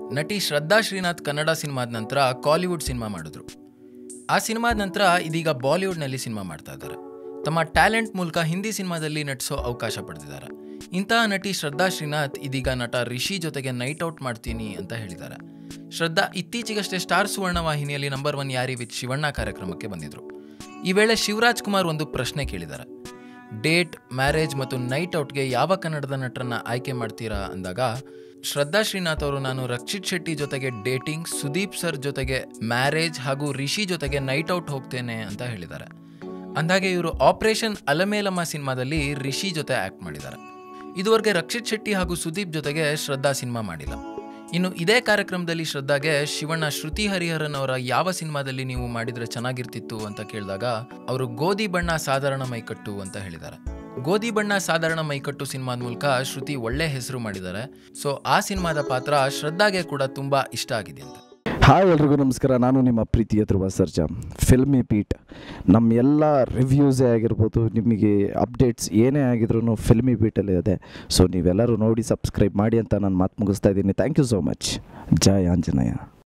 ನಟಿ ಶ್ರದ್ಧಾ ಶ್ರೀನಾಥ್ ಕನ್ನಡ ಸಿನಿಮಾದ ನಂತರ ಕಾಲಿವುಡ್ ಸಿನಿಮಾ ಮಾಡಿದ್ರು. ಆ ಸಿನಿಮಾದ ನಂತರ ಇದೀಗ ಬಾಲಿವುಡ್ನಲ್ಲಿ ಸಿನಿಮಾ ಮಾಡ್ತಾ ಇದ್ದಾರೆ. ತಮ್ಮ ಟ್ಯಾಲೆಂಟ್ ಮೂಲಕ ಹಿಂದಿ ಸಿನಿಮಾದಲ್ಲಿ ನಟಿಸೋ ಅವಕಾಶ ಪಡೆದಿದ್ದಾರೆ. ಇಂತಹ ನಟಿ ಶ್ರದ್ಧಾ ಶ್ರೀನಾಥ್ ಇದೀಗ ನಟ ರಿಷಿ ಜೊತೆಗೆ ನೈಟ್ ಔಟ್ ಮಾಡ್ತೀನಿ ಅಂತ ಹೇಳಿದ್ದಾರೆ. ಶ್ರದ್ಧಾ ಇತ್ತೀಚೆಗಷ್ಟೇ ಸ್ಟಾರ್ ಸುವರ್ಣ ವಾಹಿನಿಯಲ್ಲಿ ನಂಬರ್ 1 ಯಾರಿ ವಿತ್ ಶಿವಣ್ಣ ಕಾರ್ಯಕ್ರಮಕ್ಕೆ ಬಂದಿದ್ರು. ಈ ವೇಳೆ ಶಿವರಾಜ್ ಕುಮಾರ್ ಒಂದು ಪ್ರಶ್ನೆ ಕೇಳಿದ್ದಾರೆ. ಡೇಟ್, ಮ್ಯಾರೇಜ್ ಮತ್ತು ನೈಟ್ ಔಟ್ಗೆ ಯಾವ ಕನ್ನಡದ ನಟರನ್ನ ಆಯ್ಕೆ ಮಾಡ್ತೀರಾ ಅಂದಾಗ ಶ್ರದ್ಧಾ ಶ್ರೀನಾಥ್ ಅವರು ನಾನು ರಕ್ಷಿತ್ ಶೆಟ್ಟಿ ಜೊತೆಗೆ ಡೇಟಿಂಗ್, ಸುದೀಪ್ ಸರ್ ಜೊತೆಗೆ ಮ್ಯಾರೇಜ್ ಹಾಗೂ ರಿಷಿ ಜೊತೆಗೆ ನೈಟ್ ಔಟ್ ಹೋಗ್ತೇನೆ ಅಂತ ಹೇಳಿದ್ದಾರೆ. ಅಂದಾಗೆ ಇವರು ಆಪರೇಷನ್ ಅಲಮೇಲಮ್ಮ ಸಿನಿಮಾದಲ್ಲಿ ರಿಷಿ ಜೊತೆ ಆಕ್ಟ್ ಮಾಡಿದ್ದಾರೆ. ಇದುವರೆಗೆ ರಕ್ಷಿತ್ ಶೆಟ್ಟಿ ಹಾಗೂ ಸುದೀಪ್ ಜೊತೆಗೆ ಶ್ರದ್ಧಾ ಸಿನಿಮಾ ಮಾಡಿಲ್ಲ. ಇನ್ನು ಇದೇ ಕಾರ್ಯಕ್ರಮದಲ್ಲಿ ಶ್ರದ್ಧಾಗೆ ಶಿವಣ್ಣ ಶ್ರುತಿ ಹರಿಹರನ್ ಅವರ ಯಾವ ಸಿನಿಮಾದಲ್ಲಿ ನೀವು ಮಾಡಿದ್ರೆ ಚೆನ್ನಾಗಿರ್ತಿತ್ತು ಅಂತ ಕೇಳಿದಾಗ ಅವರು ಗೋಧಿ ಬಣ್ಣ ಸಾಧಾರಣ ಮೈಕಟ್ಟು ಅಂತ ಹೇಳಿದ್ದಾರೆ. ಗೋಧಿ ಬಣ್ಣ ಸಾಧಾರಣ ಮೈಕಟ್ಟು ಸಿನಿಮಾದ ಮೂಲಕ ಶ್ರುತಿ ಒಳ್ಳೆ ಹೆಸರು ಮಾಡಿದ್ದಾರೆ. ಸೊ ಆ ಸಿನಿಮಾದ ಪಾತ್ರ ಶ್ರದ್ಧಾಗೆ ಕೂಡ ತುಂಬಾ ಇಷ್ಟ ಆಗಿದೆ ಅಂತ. ಹಾಯ್ ಎಲ್ರಿಗೂ ನಮಸ್ಕಾರ. ನಾನು ನಿಮ್ಮ ಪ್ರೀತಿಯ ಧ್ರುವ ಸರ್ಜಾ. ಫಿಲ್ಮಿ ಬೀಟ್ ನಮ್ಮ ಎಲ್ಲ ರಿವ್ಯೂಸೇ ಆಗಿರ್ಬೋದು, ನಿಮಗೆ ಅಪ್ಡೇಟ್ಸ್ ಏನೇ ಆಗಿದ್ರು ಫಿಲ್ಮಿ ಬೀಟಲ್ಲೇ ಇದೆ. ಸೊ ನೀವೆಲ್ಲರೂ ನೋಡಿ ಸಬ್ಸ್ಕ್ರೈಬ್ ಮಾಡಿ ಅಂತ ನಾನು ಮಾತು ಮುಗಿಸ್ತಾ ಇದ್ದೀನಿ. Thank you so much. Jai Anjaneya.